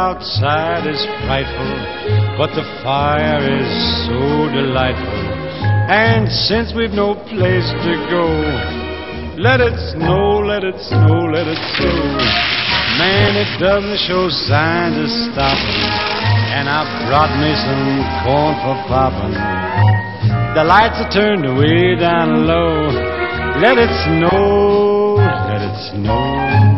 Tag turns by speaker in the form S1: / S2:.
S1: outside is frightful, but the fire is so delightful. And since we've no place to go, let it snow, let it snow, let it snow. Man, it doesn't show signs of stopping, and I've brought me some corn for popping. The lights are turned way down low. Let it snow, let it snow.